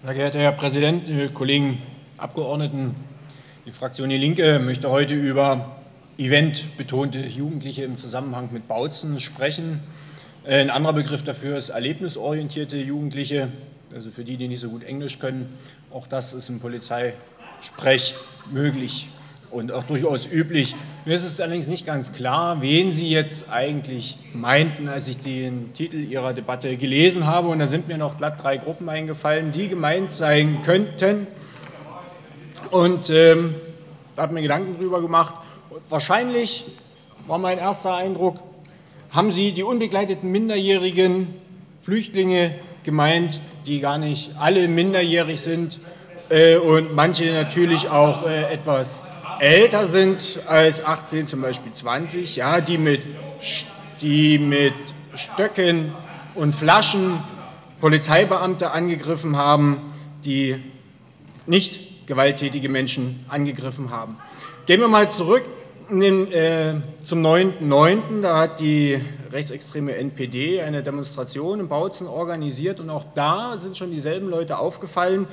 Sehr geehrter Herr Präsident, Kollegen Abgeordneten, die Fraktion Die Linke möchte heute über eventbetonte Jugendliche im Zusammenhang mit Bautzen sprechen. Ein anderer Begriff dafür ist erlebnisorientierte Jugendliche, also für die, die nicht so gut Englisch können. Auch das ist im Polizeisprech möglich und auch durchaus üblich. Mir ist es allerdings nicht ganz klar, wen Sie jetzt eigentlich meinten, als ich den Titel Ihrer Debatte gelesen habe. Und da sind mir noch glatt 3 Gruppen eingefallen, die gemeint sein könnten. Und da habe ich mir Gedanken drüber gemacht. Wahrscheinlich war mein erster Eindruck, haben Sie die unbegleiteten minderjährigen Flüchtlinge gemeint, die gar nicht alle minderjährig sind und manche natürlich auch etwas älter sind als 18, zum Beispiel 20, ja, die mit Stöcken und Flaschen Polizeibeamte angegriffen haben, die nicht gewalttätige Menschen angegriffen haben. Gehen wir mal zurück zum 9.9. Da hat die rechtsextreme NPD eine Demonstration in Bautzen organisiert und auch da sind schon dieselben Leute aufgefallen.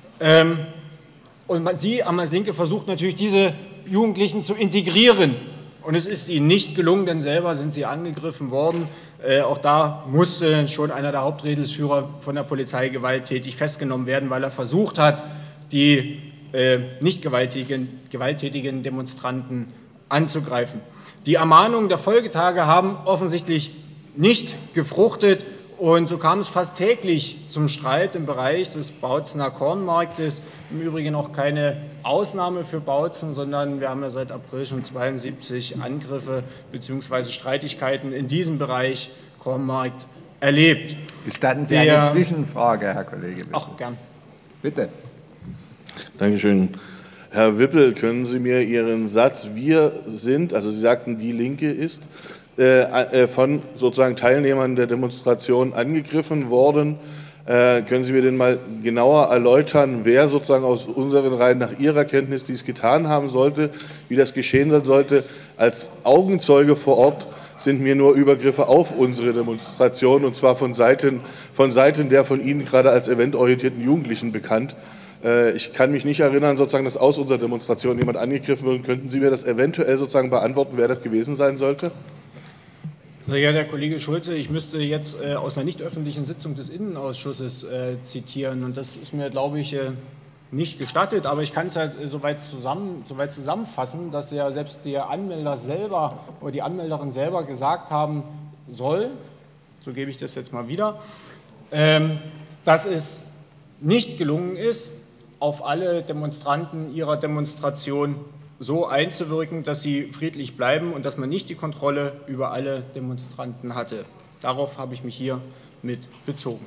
Und Sie haben als Linke versucht natürlich, diese Jugendlichen zu integrieren. Und es ist ihnen nicht gelungen, denn selber sind sie angegriffen worden. Auch da musste schon einer der Hauptredelsführer von der Polizei gewalttätig festgenommen werden, weil er versucht hat, die nicht gewalttätigen Demonstranten anzugreifen. Die Ermahnungen der Folgetage haben offensichtlich nicht gefruchtet. Und so kam es fast täglich zum Streit im Bereich des Bautzener Kornmarktes. Im Übrigen auch keine Ausnahme für Bautzen, sondern wir haben ja seit April schon 72 Angriffe bzw. Streitigkeiten in diesem Bereich Kornmarkt erlebt. Gestatten Sie eine Zwischenfrage, Herr Kollege Wippel? Ach, gern. Bitte. Dankeschön. Herr Wippel, können Sie mir Ihren Satz "Wir sind", also Sie sagten "Die Linke ist", von sozusagen Teilnehmern der Demonstration angegriffen worden. Können Sie mir denn mal genauer erläutern, wer sozusagen aus unseren Reihen nach Ihrer Kenntnis dies getan haben sollte, wie das geschehen sein sollte? Als Augenzeuge vor Ort sind mir nur Übergriffe auf unsere Demonstration, und zwar von Seiten der von Ihnen gerade als eventorientierten Jugendlichen bekannt. Ich kann mich nicht erinnern, sozusagen, dass aus unserer Demonstration jemand angegriffen wird. Könnten Sie mir das eventuell sozusagen beantworten, wer das gewesen sein sollte? Sehr geehrter Herr Kollege Schulze, ich müsste jetzt aus einer nicht öffentlichen Sitzung des Innenausschusses zitieren und das ist mir, glaube ich, nicht gestattet, aber ich kann es halt soweit zusammenfassen, dass ja selbst der Anmelder selber oder die Anmelderin selber gesagt haben soll, so gebe ich das jetzt mal wieder, dass es nicht gelungen ist, auf alle Demonstranten ihrer Demonstration so einzuwirken, dass sie friedlich bleiben und dass man nicht die Kontrolle über alle Demonstranten hatte. Darauf habe ich mich hier mit bezogen.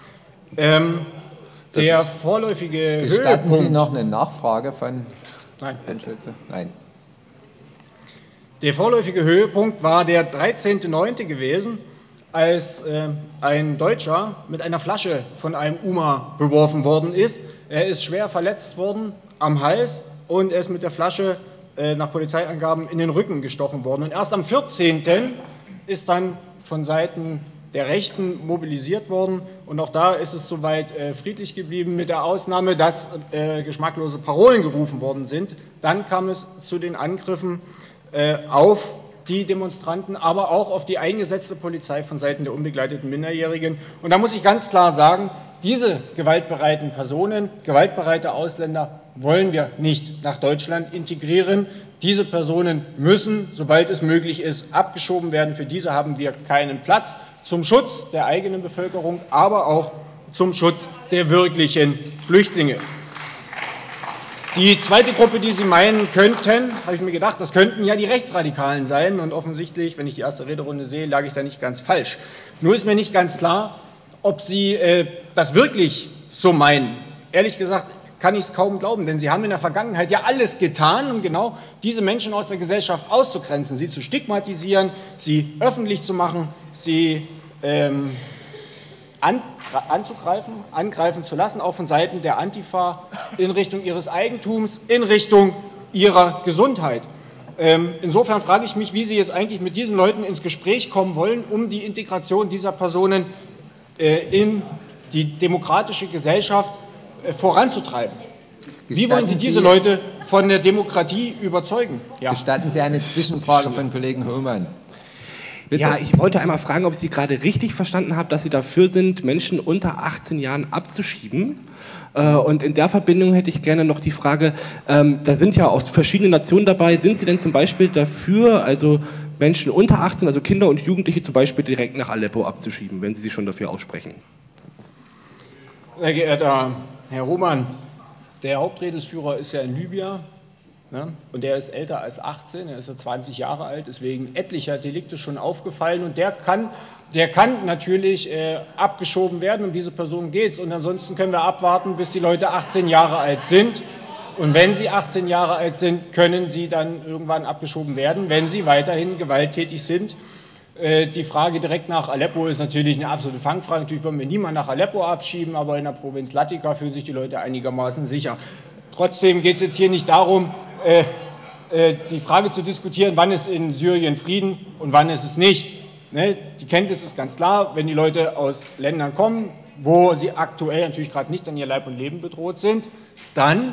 Der vorläufige Gestatten Höhepunkt... Sie noch eine Nachfrage von Nein. Herrn Schulze? Nein. Der vorläufige Höhepunkt war der 13.09. gewesen, als ein Deutscher mit einer Flasche von einem UMA beworfen worden ist. Er ist schwer verletzt worden am Hals und er ist mit der Flasche nach Polizeiangaben in den Rücken gestochen worden. Und erst am 14. ist dann von Seiten der Rechten mobilisiert worden. Und auch da ist es soweit friedlich geblieben, mit der Ausnahme, dass geschmacklose Parolen gerufen worden sind. Dann kam es zu den Angriffen auf die Demonstranten, aber auch auf die eingesetzte Polizei von Seiten der unbegleiteten Minderjährigen. Und da muss ich ganz klar sagen, diese gewaltbereiten Personen, gewaltbereite Ausländer wollen wir nicht nach Deutschland integrieren. Diese Personen müssen, sobald es möglich ist, abgeschoben werden. Für diese haben wir keinen Platz, zum Schutz der eigenen Bevölkerung, aber auch zum Schutz der wirklichen Flüchtlinge. Die zweite Gruppe, die Sie meinen könnten, habe ich mir gedacht, das könnten ja die Rechtsradikalen sein. Und offensichtlich, wenn ich die erste Rederunde sehe, lag ich da nicht ganz falsch. Nur ist mir nicht ganz klar, ob Sie das wirklich so meinen. Ehrlich gesagt kann ich es kaum glauben, denn Sie haben in der Vergangenheit ja alles getan, um genau diese Menschen aus der Gesellschaft auszugrenzen, sie zu stigmatisieren, sie öffentlich zu machen, sie angreifen zu lassen, auch von Seiten der Antifa in Richtung ihres Eigentums, in Richtung ihrer Gesundheit. Insofern frage ich mich, wie Sie jetzt eigentlich mit diesen Leuten ins Gespräch kommen wollen, um die Integration dieser Personen in die demokratische Gesellschaft voranzutreiben. Wie wollen Sie diese Leute von der Demokratie überzeugen? Ja. Gestatten Sie eine Zwischenfrage von Kollegen Hohmann. Bitte? Ja, ich wollte einmal fragen, ob ich Sie gerade richtig verstanden habe, dass Sie dafür sind, Menschen unter 18 Jahren abzuschieben. Und in der Verbindung hätte ich gerne noch die Frage, da sind ja aus verschiedenen Nationen dabei, sind Sie denn zum Beispiel dafür, also Menschen unter 18, also Kinder und Jugendliche zum Beispiel direkt nach Aleppo abzuschieben, wenn Sie sich schon dafür aussprechen? Sehr geehrter Herr Hohmann, der Hauptredelsführer ist ja in Libyen, ne? Und der ist älter als 18, er ist ja 20 Jahre alt, ist wegen etlicher Delikte schon aufgefallen und der kann natürlich abgeschoben werden, um diese Person geht es. Und ansonsten können wir abwarten, bis die Leute 18 Jahre alt sind. Und wenn sie 18 Jahre alt sind, können sie dann irgendwann abgeschoben werden, wenn sie weiterhin gewalttätig sind. Die Frage direkt nach Aleppo ist natürlich eine absolute Fangfrage. Natürlich wollen wir niemanden nach Aleppo abschieben, aber in der Provinz Latika fühlen sich die Leute einigermaßen sicher. Trotzdem geht es jetzt hier nicht darum, die Frage zu diskutieren, wann ist in Syrien Frieden und wann ist es nicht. Ne? Die Kenntnis ist ganz klar, wenn die Leute aus Ländern kommen, wo sie aktuell natürlich gerade nicht an ihr Leib und Leben bedroht sind, dann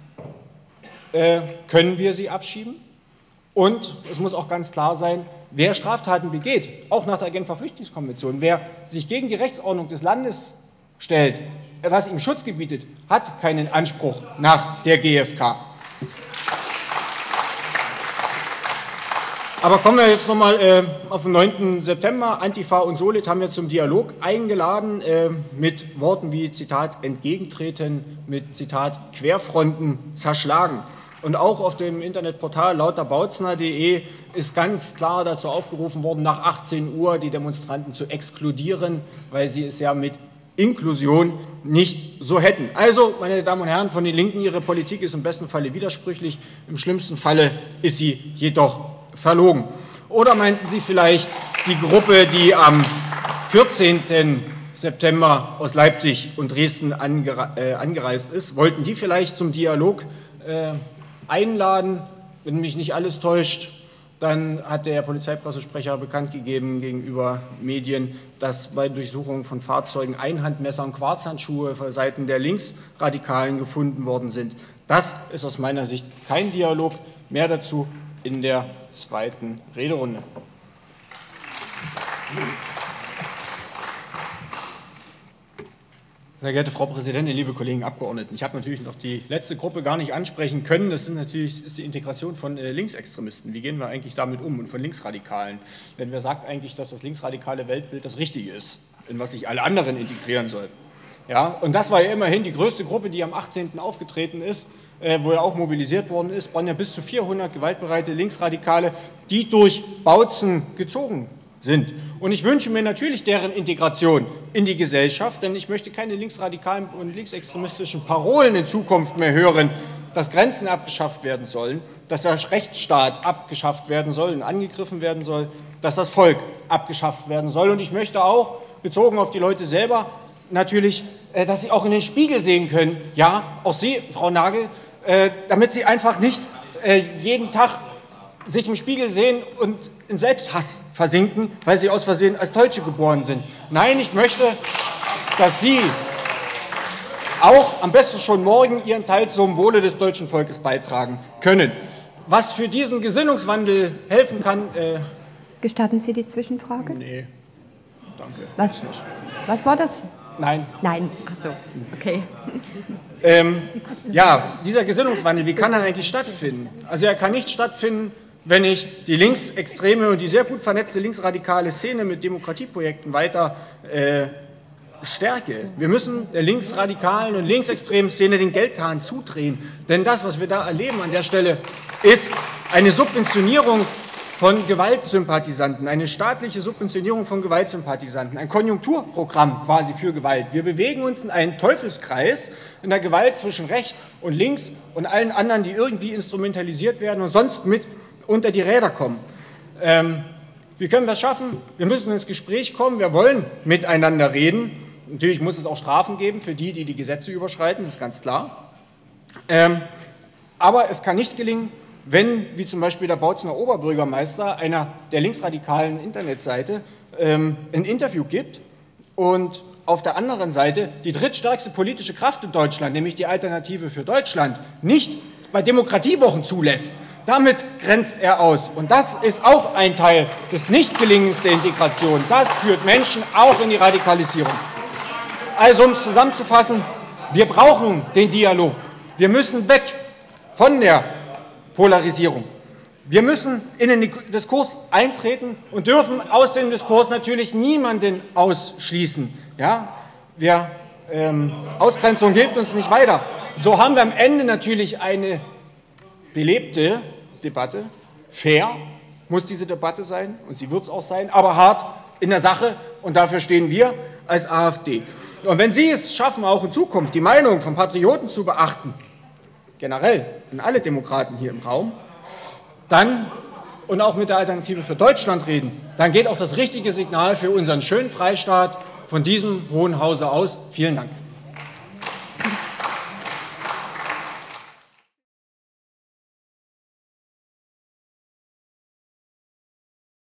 können wir sie abschieben. Und es muss auch ganz klar sein, wer Straftaten begeht, auch nach der Genfer Flüchtlingskonvention, wer sich gegen die Rechtsordnung des Landes stellt, das ihm Schutz gebietet, hat keinen Anspruch nach der GfK. Aber kommen wir jetzt nochmal auf den 9. September. Antifa und Solid haben wir zum Dialog eingeladen mit Worten wie, Zitat, entgegentreten, mit, Zitat, Querfronten zerschlagen. Und auch auf dem Internetportal lauterbautzner.de ist ganz klar dazu aufgerufen worden, nach 18 Uhr die Demonstranten zu exkludieren, weil sie es ja mit Inklusion nicht so hätten. Also, meine Damen und Herren von den Linken, Ihre Politik ist im besten Falle widersprüchlich, im schlimmsten Falle ist sie jedoch verlogen. Oder meinten Sie vielleicht die Gruppe, die am 14. September aus Leipzig und Dresden angereist ist, wollten die vielleicht zum Dialog einladen? Wenn mich nicht alles täuscht, dann hat der Polizeipressesprecher bekannt gegeben gegenüber Medien, dass bei Durchsuchungen von Fahrzeugen Einhandmesser und Quarzhandschuhe von Seiten der Linksradikalen gefunden worden sind. Das ist aus meiner Sicht kein Dialog. Mehr dazu in der zweiten Rederunde. Sehr geehrte Frau Präsidentin, liebe Kollegen Abgeordneten, ich habe natürlich noch die letzte Gruppe gar nicht ansprechen können. Das ist die Integration von Linksextremisten. Wie gehen wir eigentlich damit um und von Linksradikalen? Denn wer sagt eigentlich, dass das linksradikale Weltbild das Richtige ist, in was sich alle anderen integrieren sollten? Ja, und das war ja immerhin die größte Gruppe, die am 18. aufgetreten ist, wo er auch mobilisiert worden ist, waren ja bis zu 400 gewaltbereite Linksradikale, die durch Bautzen gezogen sind. Und ich wünsche mir natürlich deren Integration in die Gesellschaft, denn ich möchte keine linksradikalen und linksextremistischen Parolen in Zukunft mehr hören, dass Grenzen abgeschafft werden sollen, dass der Rechtsstaat abgeschafft werden soll und angegriffen werden soll, dass das Volk abgeschafft werden soll. Und ich möchte auch, bezogen auf die Leute selber, natürlich, dass sie auch in den Spiegel sehen können, ja, auch Sie, Frau Nagel, damit Sie einfach nicht jeden Tag sich im Spiegel sehen und in Selbsthass versinken, weil Sie aus Versehen als Deutsche geboren sind. Nein, ich möchte, dass Sie auch am besten schon morgen Ihren Teil zum Wohle des deutschen Volkes beitragen können. Was für diesen Gesinnungswandel helfen kann... Gestatten Sie die Zwischenfrage? Nee, danke. Was war das? Nein. Nein, ach so, okay. Ja, dieser Gesinnungswandel, wie kann er eigentlich stattfinden? Also er kann nicht stattfinden, wenn ich die linksextreme und die sehr gut vernetzte linksradikale Szene mit Demokratieprojekten weiter stärke. Wir müssen der linksradikalen und linksextremen Szene den Geldhahn zudrehen. Denn das, was wir da erleben an der Stelle, ist eine Subventionierung von Gewaltsympathisanten, eine staatliche Subventionierung von Gewaltsympathisanten, ein Konjunkturprogramm quasi für Gewalt. Wir bewegen uns in einen Teufelskreis in der Gewalt zwischen rechts und links und allen anderen, die irgendwie instrumentalisiert werden und sonst mit unter die Räder kommen. Wie können wir es schaffen? Wir müssen ins Gespräch kommen, wir wollen miteinander reden. Natürlich muss es auch Strafen geben für die, die die Gesetze überschreiten, das ist ganz klar. Aber es kann nicht gelingen, wenn, wie zum Beispiel der Bautzener Oberbürgermeister einer der linksradikalen Internetseite ein Interview gibt und auf der anderen Seite die drittstärkste politische Kraft in Deutschland, nämlich die Alternative für Deutschland, nicht bei Demokratiewochen zulässt. Damit grenzt er aus. Und das ist auch ein Teil des Nichtgelingens der Integration. Das führt Menschen auch in die Radikalisierung. Also, um es zusammenzufassen, wir brauchen den Dialog. Wir müssen weg von der Polarisierung. Wir müssen in den Diskurs eintreten und dürfen aus dem Diskurs natürlich niemanden ausschließen. Ja? Ausgrenzung hilft uns nicht weiter. So haben wir am Ende natürlich eine belebte Debatte. Fair muss diese Debatte sein, und sie wird es auch sein, aber hart in der Sache, und dafür stehen wir als AfD. Und wenn Sie es schaffen, auch in Zukunft die Meinung von Patrioten zu beachten, generell an alle Demokraten hier im Raum, dann und auch mit der Alternative für Deutschland reden, dann geht auch das richtige Signal für unseren schönen Freistaat von diesem Hohen Hause aus. Vielen Dank.